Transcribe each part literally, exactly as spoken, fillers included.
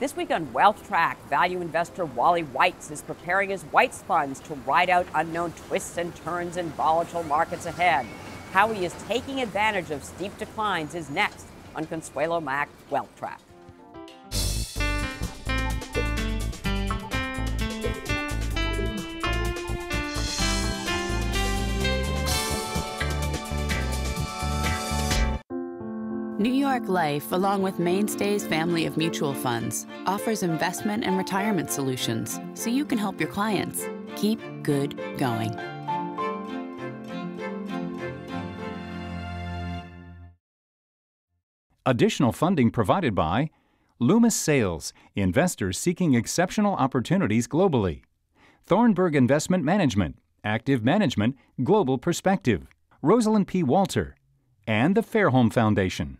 This week on WealthTrack, value investor Wally Weitz is preparing his Weitz funds to ride out unknown twists and turns in volatile markets ahead. How he is taking advantage of steep declines is next on Consuelo Mack WealthTrack. New York Life, along with Mainstay's family of mutual funds, offers investment and retirement solutions so you can help your clients keep good going. Additional funding provided by Loomis Sales, investors seeking exceptional opportunities globally. Thornburg Investment Management, active management, global perspective. Rosalind P. Walter, and the Fairholme Foundation.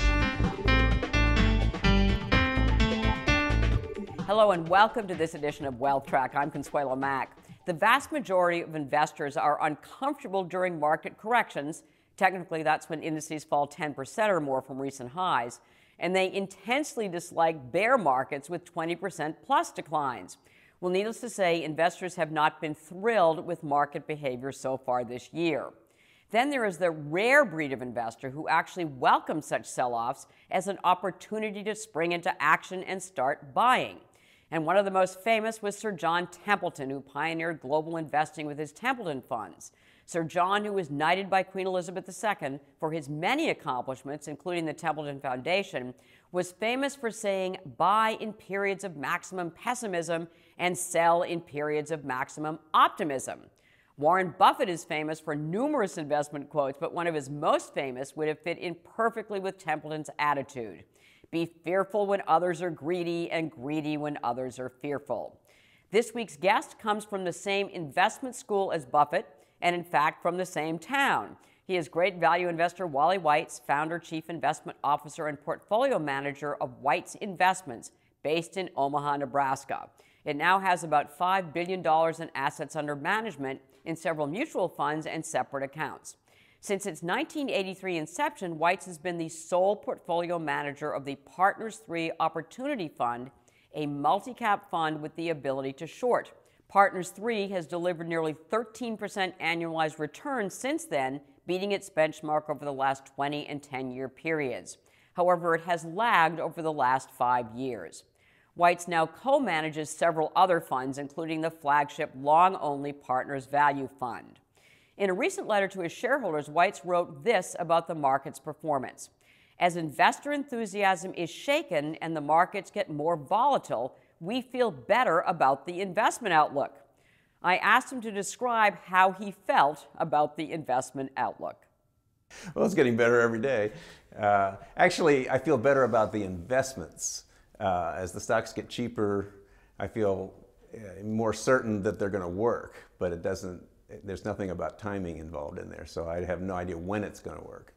Hello and welcome to this edition of WealthTrack. I'm Consuelo Mack. The vast majority of investors are uncomfortable during market corrections. Technically, that's when indices fall ten percent or more from recent highs. And they intensely dislike bear markets with twenty percent plus declines. Well, needless to say, investors have not been thrilled with market behavior so far this year. Then there is the rare breed of investor who actually welcomes such sell-offs as an opportunity to spring into action and start buying. And one of the most famous was Sir John Templeton, who pioneered global investing with his Templeton funds. Sir John, who was knighted by Queen Elizabeth the Second for his many accomplishments, including the Templeton Foundation, was famous for saying, buy in periods of maximum pessimism and sell in periods of maximum optimism. Warren Buffett is famous for numerous investment quotes, but one of his most famous would have fit in perfectly with Templeton's attitude. Be fearful when others are greedy, and greedy when others are fearful. This week's guest comes from the same investment school as Buffett, and in fact from the same town. He is great value investor Wally Weitz, founder, chief investment officer, and portfolio manager of Weitz Investments, based in Omaha, Nebraska. It now has about five billion dollars in assets under management in several mutual funds and separate accounts. Since its nineteen eighty-three inception, Weitz has been the sole portfolio manager of the Partners three Opportunity Fund, a multi-cap fund with the ability to short. Partners three has delivered nearly thirteen percent annualized returns since then, beating its benchmark over the last twenty and ten-year periods. However, it has lagged over the last five years. Weitz now co-manages several other funds, including the flagship long-only Partners Value Fund. In a recent letter to his shareholders, Weitz wrote this about the market's performance. As investor enthusiasm is shaken and the markets get more volatile, we feel better about the investment outlook. I asked him to describe how he felt about the investment outlook. Well, it's getting better every day. Uh, actually, I feel better about the investments. Uh, as the stocks get cheaper, I feel uh, more certain that they're going to work, but it doesn't, there's nothing about timing involved in there, so I have no idea when it's going to work.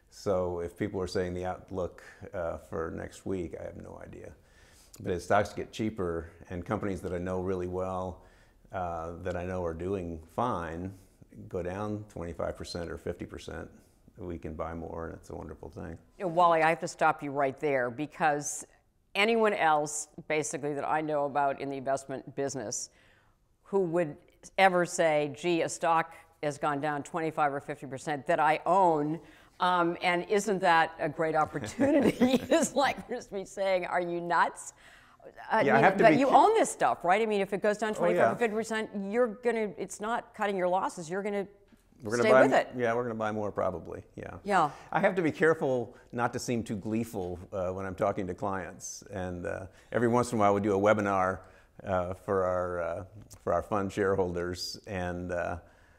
So if people are saying the outlook uh, for next week, I have no idea. But as stocks get cheaper and companies that I know really well, uh, that I know are doing fine, go down twenty-five percent or fifty percent, we can buy more, and it's a wonderful thing. You know, Wally, I have to stop you right there, because anyone else, basically, that I know about in the investment business who would ever say, gee, a stock has gone down twenty-five or fifty percent that I own, um, and isn't that a great opportunity? It's like just me saying, are you nuts? Uh, yeah, I you, have to but be you own this stuff, right? I mean, if it goes down twenty-five oh, yeah. or fifty percent, you're gonna, it's not cutting your losses, you're gonna We're gonna stay buy, with it. Yeah, we're going to buy more probably, yeah. Yeah. I have to be careful not to seem too gleeful uh, when I'm talking to clients. And uh, every once in a while we do a webinar uh, for, our, uh, for our fund shareholders, and uh,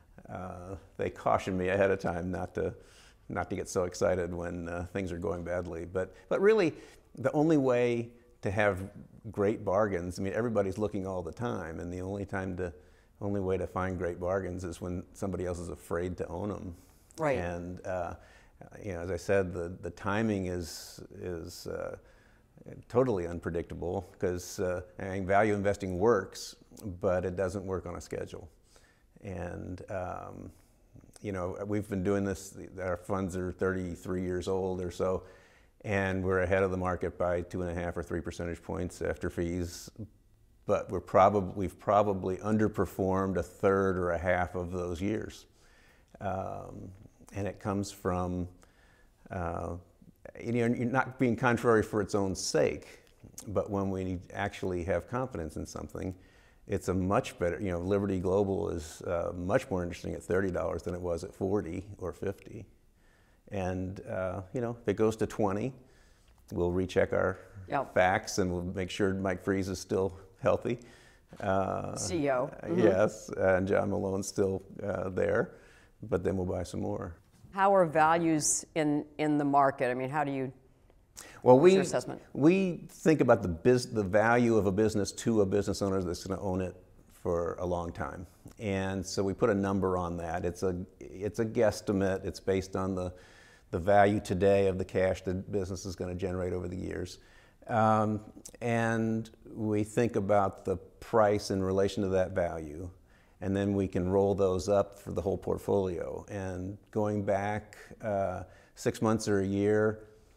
uh, they caution me ahead of time not to, not to get so excited when uh, things are going badly. But, but really, the only way to have great bargains, I mean, everybody's looking all the time, and the only time to only way to find great bargains is when somebody else is afraid to own them. Right. And uh, you know, as I said, the the timing is is uh, totally unpredictable, because uh, I mean, value investing works, but it doesn't work on a schedule. And um, you know, we've been doing this. Our funds are thirty-three years old or so, and we're ahead of the market by two and a half or three percentage points after fees. But we're probably, we've probably underperformed a third or a half of those years. Um, and it comes from, uh, you know, not being contrary for its own sake, but when we actually have confidence in something, it's a much better, you know, Liberty Global is uh, much more interesting at thirty dollars than it was at forty or fifty. And, uh, you know, if it goes to twenty, we'll recheck our yep. facts and we'll make sure Mike Freeze is still healthy. Uh, C E O. Mm-hmm. Yes, and John Malone's still uh, there, but then we'll buy some more. How are values in, in the market? I mean, how do you, well, what's we, your assessment? We think about the, biz, the value of a business to a business owner that's going to own it for a long time. And so we put a number on that. It's a, it's a guesstimate. It's based on the, the value today of the cash the business is going to generate over the years. Um, and we think about the price in relation to that value, and then we can roll those up for the whole portfolio. And going back uh, six months or a year,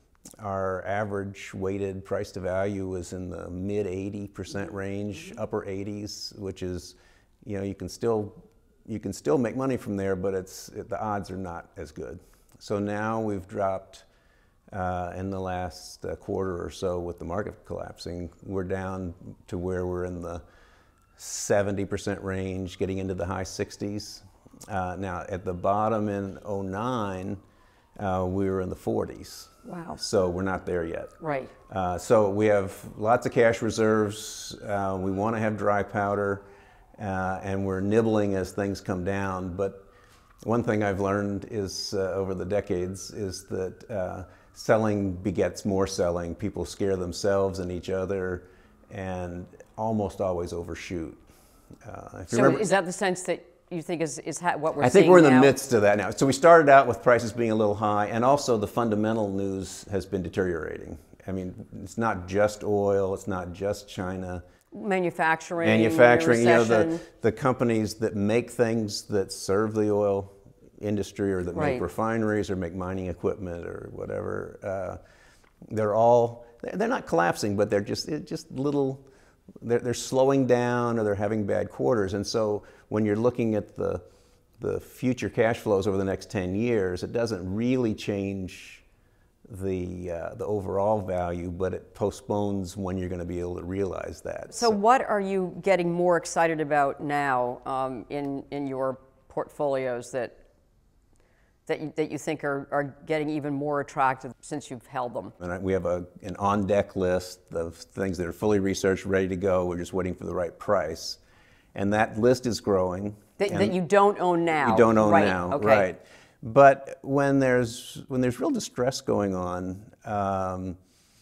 our average weighted price to value was in the mid eighty percent range, upper eighties, which is, you know, you can still you can still make money from there, but it's it, the odds are not as good. So now we've dropped. Uh, in the last uh, quarter or so with the market collapsing, we're down to where we're in the seventy percent range, getting into the high sixties. Uh, now, at the bottom in oh nine, uh, we were in the forties. Wow. So we're not there yet. Right. Uh, so we have lots of cash reserves. Uh, we want to have dry powder, uh, and we're nibbling as things come down. But one thing I've learned is uh, over the decades is that uh, selling begets more selling. People scare themselves and each other and almost always overshoot. Uh, if you so remember, is that the sense that you think is, is ha- what we're I seeing think we're in now? the midst of that now. So we started out with prices being a little high, and also the fundamental news has been deteriorating. I mean, it's not just oil, it's not just China. Manufacturing, Manufacturing, you know, recession. the, the companies that make things that serve the oil industry or that right. make refineries or make mining equipment or whatever, uh, they're all, they're not collapsing, but they're just, just little, they're, they're slowing down or they're having bad quarters. And so when you're looking at the, the future cash flows over the next ten years, it doesn't really change the, uh, the overall value, but it postpones when you're going to be able to realize that. So, so what are you getting more excited about now um, in, in your portfolios that that you, that you think are, are getting even more attractive since you've held them? And we have a, an on-deck list of things that are fully researched, ready to go. We're just waiting for the right price. And that list is growing. That, that you don't own now. You don't own right. now, okay. right. But when there's, when there's real distress going on, um,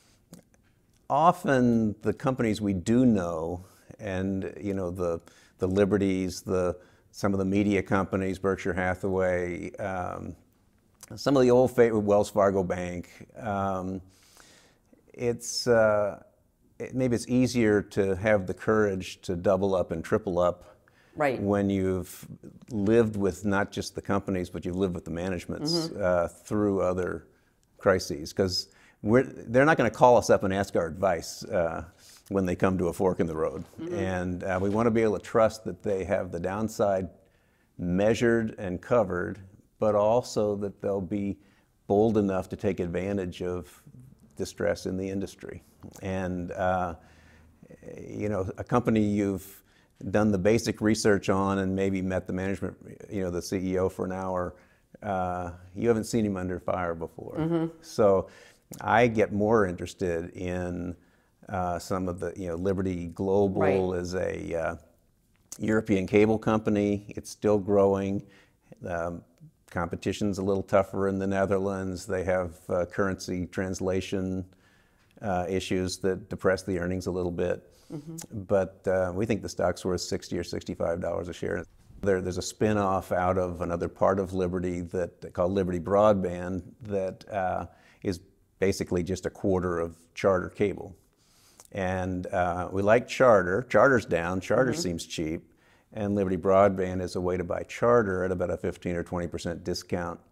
often the companies we do know, and you know, the, the Liberties, the some of the media companies, Berkshire Hathaway, um, some of the old favorite, Wells Fargo Bank. Um, it's uh, it, maybe it's easier to have the courage to double up and triple up right. when you've lived with not just the companies, but you've lived with the managements mm-hmm. uh, through other crises. Because they're not going to call us up and ask our advice uh, when they come to a fork in the road. Mm-hmm. And uh, we want to be able to trust that they have the downside measured and covered, but also that they'll be bold enough to take advantage of distress in the industry. And, uh, you know, a company you've done the basic research on and maybe met the management, you know, the C E O for an hour, uh, you haven't seen him under fire before. Mm-hmm. So I get more interested in Uh, some of the, you know, Liberty Global right. is a uh, European cable company. It's still growing. Um, competition's a little tougher in the Netherlands. They have uh, currency translation uh, issues that depress the earnings a little bit. Mm-hmm. But uh, we think the stock's worth sixty or sixty-five dollars a share. There, there's a spin-off out of another part of Liberty that called Liberty Broadband that uh, is basically just a quarter of Charter cable. And uh, we like Charter. Charter's down. Charter mm-hmm. seems cheap. And Liberty Broadband is a way to buy Charter at about a fifteen or twenty percent discount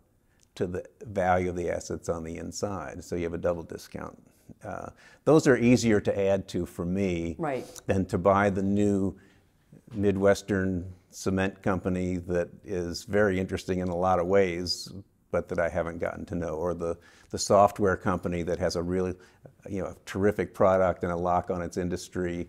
to the value of the assets on the inside. So you have a double discount. Uh, those are easier to add to for me right. than to buy the new Midwestern cement company that is very interesting in a lot of ways, but that I haven't gotten to know, or the, the software company that has a really, you know, terrific product and a lock on its industry.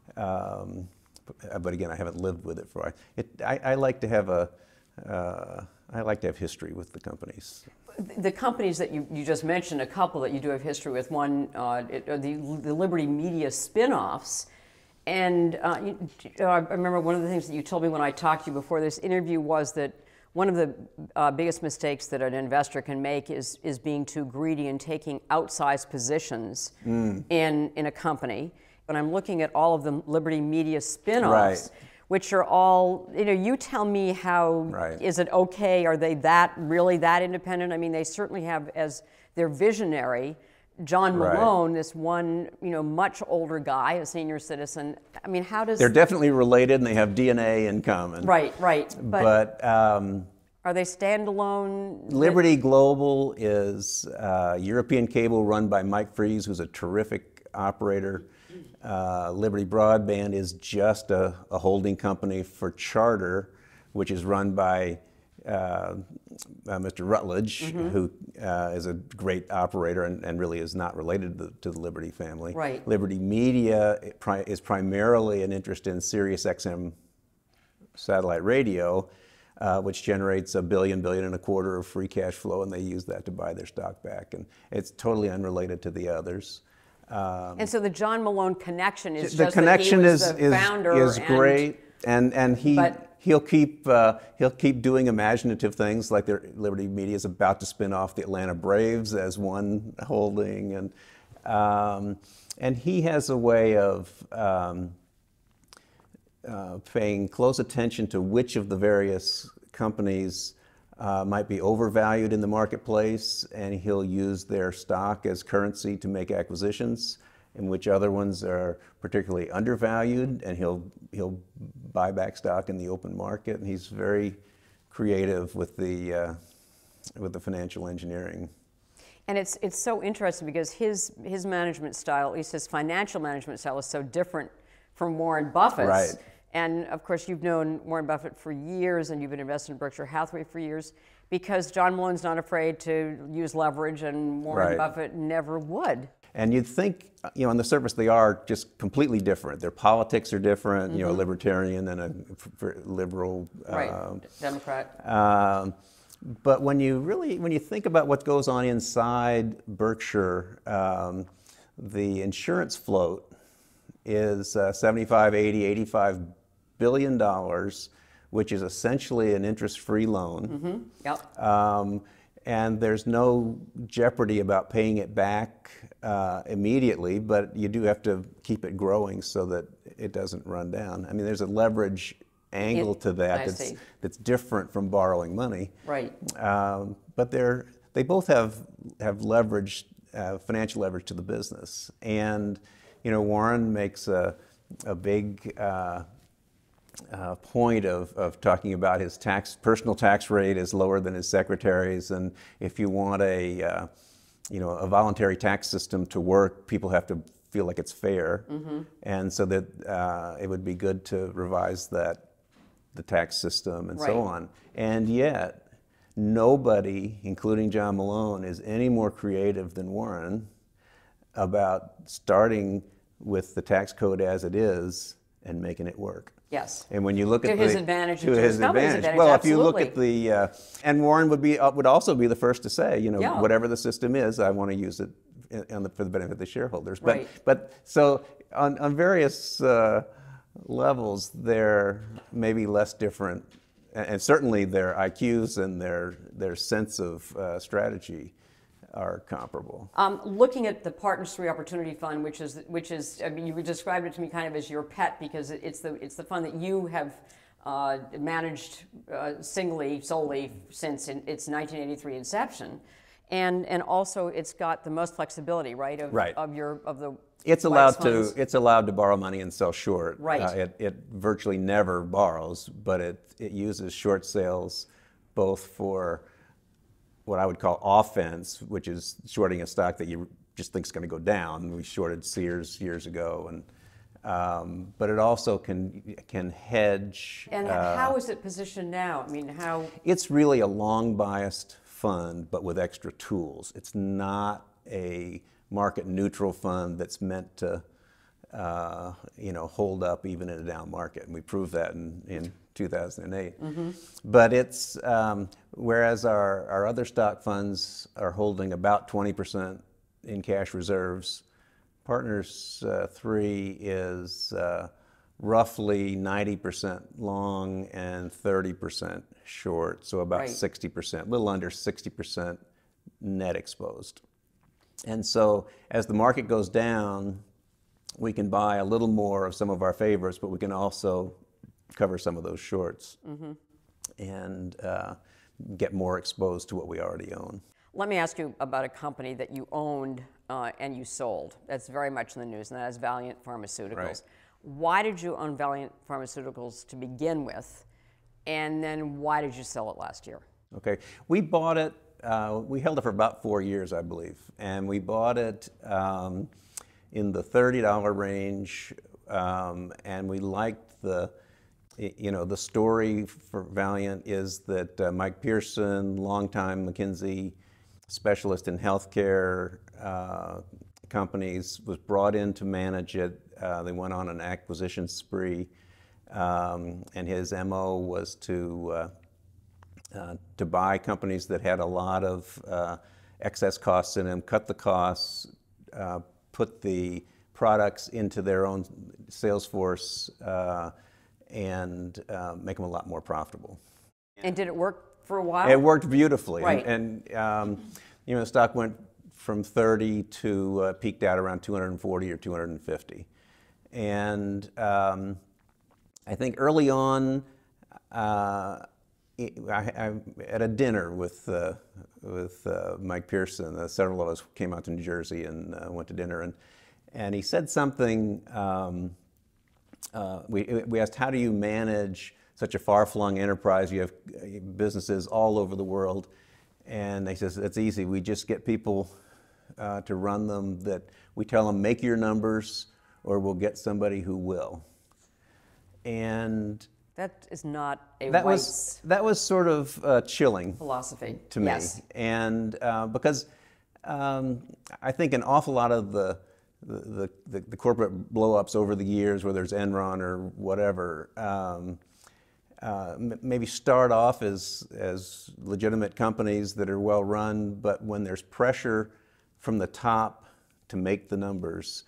Um, but, but again, I haven't lived with it for it. I, I like to have a, uh, I like to have history with the companies. The companies that you, you just mentioned, a couple that you do have history with, one, uh, it, uh, the, the Liberty Media spinoffs. And uh, you, uh, I remember one of the things that you told me when I talked to you before this interview was that one of the uh, biggest mistakes that an investor can make is, is being too greedy and taking outsized positions mm. in, in a company. But I'm looking at all of the Liberty Media spinoffs. Right. Which are all, you know, you tell me how, right. is it okay? Are they that, really that independent? I mean, they certainly have as their visionary, John Malone, right. this one, you know, much older guy, a senior citizen. I mean, how does... They're definitely related and they have D N A in common. Right, right. But, but um, are they standalone? Liberty Global is uh, European cable run by Mike Fries, who's a terrific operator. Uh, Liberty Broadband is just a, a holding company for Charter, which is run by uh, uh, Mister Rutledge, mm-hmm. who uh, is a great operator and, and really is not related to the, to the Liberty family. Right. Liberty Media pri- is primarily an interest in Sirius X M satellite radio, uh, which generates a billion, billion and a quarter of free cash flow, and they use that to buy their stock back. And it's totally unrelated to the others. Um, and so the John Malone connection is the just connection that he was is, the is, founder is and, great, and and he but, he'll keep uh, he'll keep doing imaginative things, like their Liberty Media is about to spin off the Atlanta Braves as one holding, and um, and he has a way of um, uh, paying close attention to which of the various companies Uh, might be overvalued in the marketplace, and he'll use their stock as currency to make acquisitions, in which other ones are particularly undervalued, and he'll he'll buy back stock in the open market. And he's very creative with the uh, with the financial engineering. And it's it's so interesting because his his management style, at least his financial management style, is so different from Warren Buffett's. Right. And of course, you've known Warren Buffett for years, and you've been invested in Berkshire Hathaway for years, because John Malone's not afraid to use leverage, and Warren right. Buffett never would. And you'd think, you know, on the surface they are just completely different. Their politics are different. Mm-hmm. You know, a libertarian and a liberal, right, uh, Democrat. Um, but when you really, when you think about what goes on inside Berkshire, um, the insurance float is uh, seventy-five, eighty, eighty-five billion dollars, which is essentially an interest-free loan. Mm-hmm. Yep. Um, and there's no jeopardy about paying it back uh, immediately, but you do have to keep it growing so that it doesn't run down. I mean, there's a leverage angle it, to that I that's, see. that's different from borrowing money. Right. Um, but they're, they both have, have leverage, uh, financial leverage to the business. And you know, Warren makes a, a big uh, uh, point of, of talking about his tax, personal tax rate is lower than his secretary's, and if you want a, uh, you know, a voluntary tax system to work, people have to feel like it's fair, mm-hmm. and so that uh, it would be good to revise that, the tax system, and right. so on. And yet, nobody, including John Malone, is any more creative than Warren about starting with the tax code as it is and making it work. Yes. And when you look to at his the, advantage, to his advantage. advantage. Well, absolutely. if you look at the, uh, and Warren would be uh, would also be the first to say, you know, yeah. whatever the system is, I want to use it in, in the, for the benefit of the shareholders. But right. but so on on various uh, levels, they're maybe less different, and, and certainly their I Qs and their their sense of uh, strategy are comparable. Um, looking at the Partners three Opportunity Fund, which is, which is, I mean, you described it to me kind of as your pet, because it's the, it's the fund that you have uh, managed uh, singly, solely since in, its nineteen eighty-three inception, and and also it's got the most flexibility, right? Of, right. Of your of the. It's allowed to it's allowed to borrow money and sell short. Right. Uh, it it virtually never borrows, but it it uses short sales both for what I would call offense, which is shorting a stock that you just think is going to go down. We shorted Sears years ago, and um, but it also can can hedge. And uh, how is it positioned now? I mean, how? It's really a long biased fund, but with extra tools. It's not a market neutral fund that's meant to, uh, you know, hold up even in a down market, and we proved that in, in two thousand eight. Mm-hmm. But it's, um, whereas our, our other stock funds are holding about twenty percent in cash reserves, Partners uh, three is uh, roughly ninety percent long and thirty percent short, so about right. sixty percent, a little under sixty percent net exposed. And so as the market goes down, we can buy a little more of some of our favorites, but we can also cover some of those shorts mm-hmm. and uh, get more exposed to what we already own. Let me ask you about a company that you owned uh, and you sold. That's very much in the news, and that is Valeant Pharmaceuticals. Right. Why did you own Valeant Pharmaceuticals to begin with, and then why did you sell it last year? Okay, we bought it, uh, we held it for about four years, I believe, and we bought it um, in the thirty dollar range, um, and we liked the, you know, the story for Valeant is that uh, Mike Pearson, longtime McKinsey specialist in healthcare uh, companies, was brought in to manage it. Uh, they went on an acquisition spree, um, and his M O was to uh, uh, to buy companies that had a lot of uh, excess costs in them, cut the costs, uh, put the products into their own sales force, uh, and uh, make them a lot more profitable. And did it work for a while? It worked beautifully, right. and, and um, you know, the stock went from thirty to uh, peaked out around two hundred forty or two hundred fifty. And um, I think early on, uh, I, I, at a dinner with uh, with uh, Mike Pearson, uh, several of us came out to New Jersey and uh, went to dinner, and and he said something. Um, uh, we we asked, how do you manage such a far-flung enterprise? You have businesses all over the world, and he says it's easy. We just get people uh, to run them. That we tell them, make your numbers, or we'll get somebody who will. And that is not a that Weitz was that was sort of uh, chilling philosophy to me. Yes. And uh, because um, I think an awful lot of the the, the the corporate blow-ups over the years, whether it's Enron or whatever, um, uh, m- maybe start off as as legitimate companies that are well run, but when there's pressure from the top to make the numbers,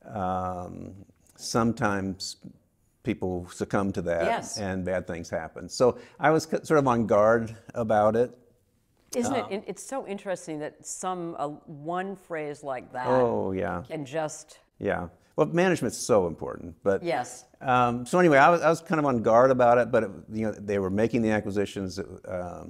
um, sometimes people succumb to that, yes. and bad things happen. So I was sort of on guard about it. Isn't um, it? It's so interesting that some uh, one phrase like that. Oh yeah. Can just. Yeah. Well, management's so important, but yes. Um, so anyway, I was I was kind of on guard about it, but it, you know, they were making the acquisitions. Um,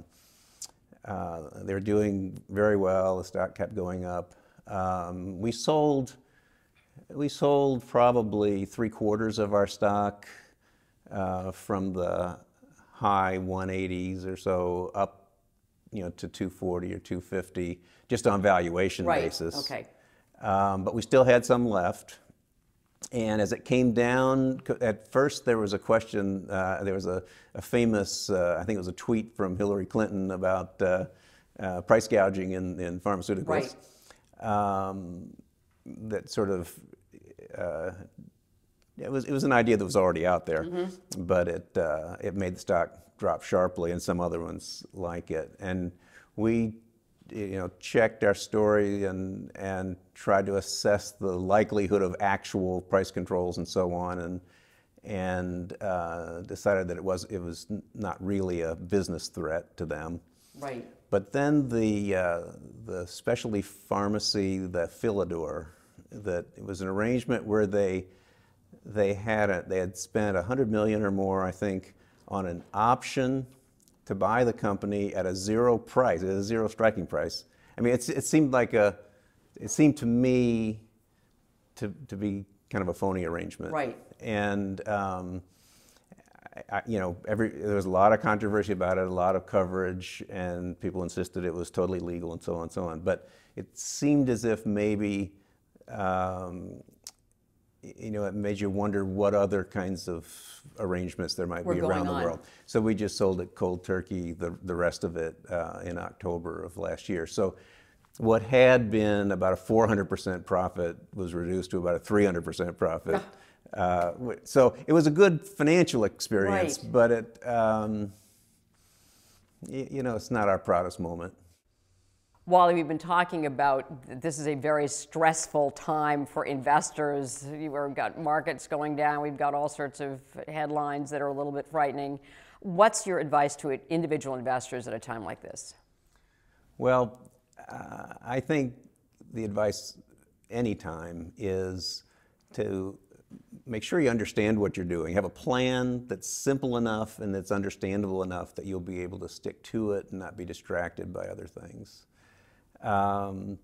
uh, they were doing very well. The stock kept going up. Um, we sold. We sold probably three quarters of our stock uh, from the high one eighties or so up, you know, to two forty or two fifty, just on valuation right. basis. Okay. Um, but we still had some left. And as it came down, at first there was a question, uh, there was a, a famous, uh, I think it was a tweet from Hillary Clinton about uh, uh, price gouging in, in pharmaceuticals. Right. Um, that sort of, uh, it was it was an idea that was already out there, mm-hmm. but it uh, it made the stock drop sharply, and some other ones like it. And we, you know, checked our story and and tried to assess the likelihood of actual price controls and so on, and and uh, decided that it was it was not really a business threat to them. Right. But then the uh, the specialty pharmacy, the Philidor, that it was an arrangement where they they had a, they had spent a hundred million or more, I think, on an option to buy the company at a zero price, at a zero striking price. I mean, it's, it seemed like a, it seemed to me to to be kind of a phony arrangement. Right. And um, I, you know, every, there was a lot of controversy about it, a lot of coverage, and people insisted it was totally legal and so on and so on. But it seemed as if maybe, um, you know, it made you wonder what other kinds of arrangements there might We're be around the on. world. So we just sold it cold turkey, the, the rest of it, uh, in October of last year. So what had been about a four hundred percent profit was reduced to about a three hundred percent profit. Uh, so it was a good financial experience, right. but it, um, y- you know, it's not our proudest moment. Wally, we've been talking about this is a very stressful time for investors. We've got markets going down. We've got all sorts of headlines that are a little bit frightening. What's your advice to individual investors at a time like this? Well, uh, I think the advice anytime is to make sure you understand what you're doing. Have a plan that's simple enough and that's understandable enough that you'll be able to stick to it and not be distracted by other things. Um,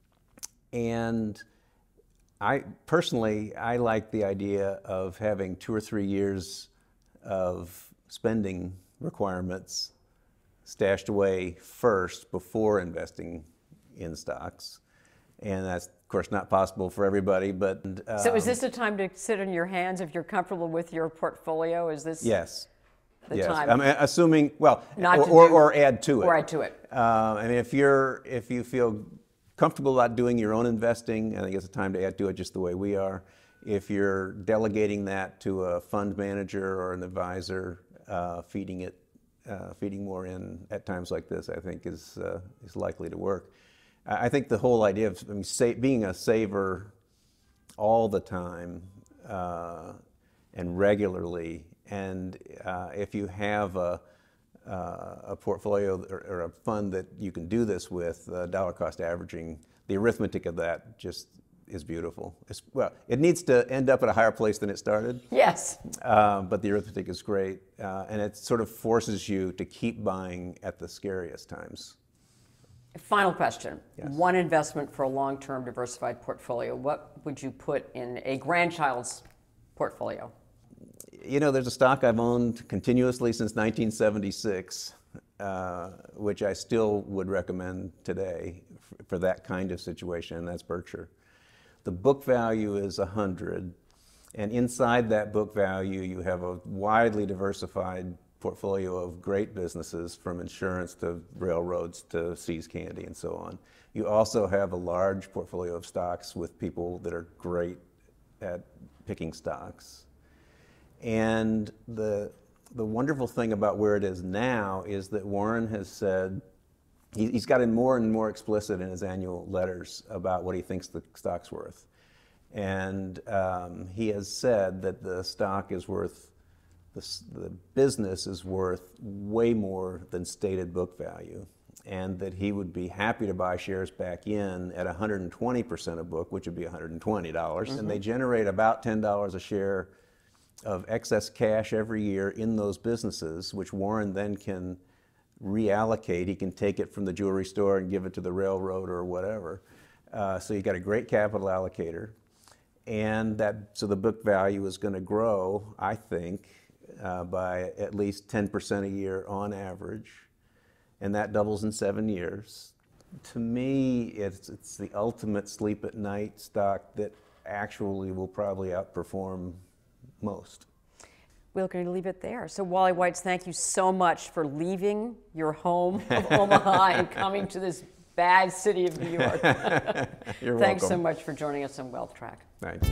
and I personally, I like the idea of having two or three years of spending requirements stashed away first before investing in stocks. And that's, of course, not possible for everybody, but... Um, so is this a time to sit on your hands if you're comfortable with your portfolio? Is this yes. the yes. time? I mean, assuming, well, Not or, to or, do- or add to it. Or add to it. Uh, I mean, if you're, if you feel comfortable about doing your own investing, I think it's a time to add to it just the way we are. If you're delegating that to a fund manager or an advisor, uh, feeding it, uh, feeding more in at times like this, I think is, uh, is likely to work. I think the whole idea of I mean, sa- being a saver all the time uh, and regularly, and uh, if you have a, uh, a portfolio or, or a fund that you can do this with, uh, dollar cost averaging, the arithmetic of that just is beautiful. It's, well, it needs to end up at a higher place than it started. Yes. Uh, but the arithmetic is great, uh, and it sort of forces you to keep buying at the scariest times. Final question. Yes. One investment for a long-term diversified portfolio. What would you put in a grandchild's portfolio? You know, there's a stock I've owned continuously since nineteen seventy-six, uh, which I still would recommend today for, for that kind of situation, and that's Berkshire. The book value is one hundred, and inside that book value you have a widely diversified portfolio of great businesses, from insurance to railroads to See's Candy and so on. You also have a large portfolio of stocks with people that are great at picking stocks. And the, the wonderful thing about where it is now is that Warren has said, he, he's gotten more and more explicit in his annual letters about what he thinks the stock's worth. And um, he has said that the stock is worth The, the business is worth way more than stated book value, and that he would be happy to buy shares back in at one hundred twenty percent of book, which would be one hundred twenty dollars, mm-hmm. and they generate about ten dollars a share of excess cash every year in those businesses, which Warren then can reallocate. He can take it from the jewelry store and give it to the railroad or whatever. Uh, so you got a great capital allocator, and that so the book value is going to grow, I think, Uh, by at least ten percent a year on average, and that doubles in seven years. To me, it's, it's the ultimate sleep at night stock that actually will probably outperform most. We're going to leave it there. So Wally Weitz, thank you so much for leaving your home of Omaha and coming to this bad city of New York. You're Thanks welcome. so much for joining us on WealthTrack. Thanks.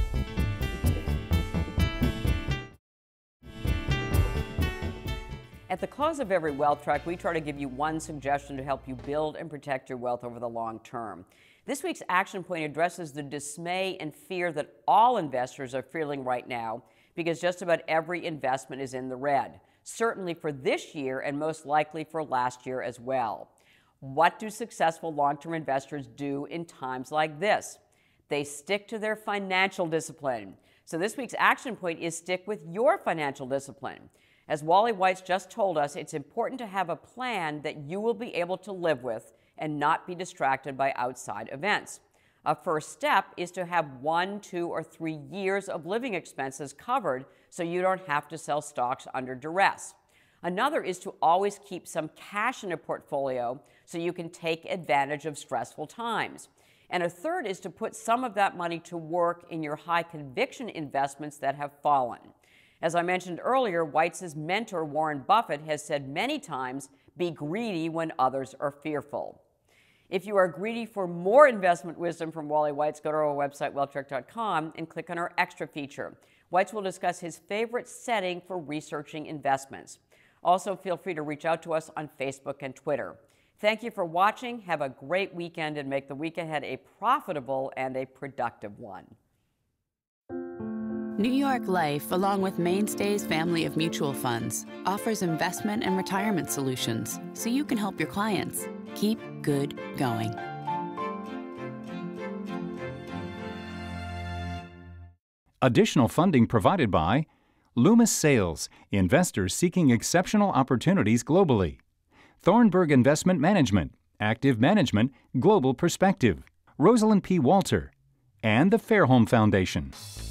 At the close of every Wealth Track, we try to give you one suggestion to help you build and protect your wealth over the long term. This week's action point addresses the dismay and fear that all investors are feeling right now because just about every investment is in the red, certainly for this year and most likely for last year as well. What do successful long-term investors do in times like this? They stick to their financial discipline. So this week's action point is stick with your financial discipline. As Wally Weitz just told us, it's important to have a plan that you will be able to live with and not be distracted by outside events. A first step is to have one, two, or three years of living expenses covered so you don't have to sell stocks under duress. Another is to always keep some cash in a portfolio so you can take advantage of stressful times. And a third is to put some of that money to work in your high conviction investments that have fallen. As I mentioned earlier, Weitz's mentor, Warren Buffett, has said many times, be greedy when others are fearful. If you are greedy for more investment wisdom from Wally Weitz, go to our website, wealth track dot com, and click on our extra feature. Weitz will discuss his favorite setting for researching investments. Also, feel free to reach out to us on Facebook and Twitter. Thank you for watching. Have a great weekend and make the week ahead a profitable and a productive one. New York Life, along with Mainstay's family of mutual funds, offers investment and retirement solutions so you can help your clients keep good going. Additional funding provided by Loomis Sales, investors seeking exceptional opportunities globally. Thornburg Investment Management, active management, global perspective. Rosalind P. Walter, and the Fairholme Foundation.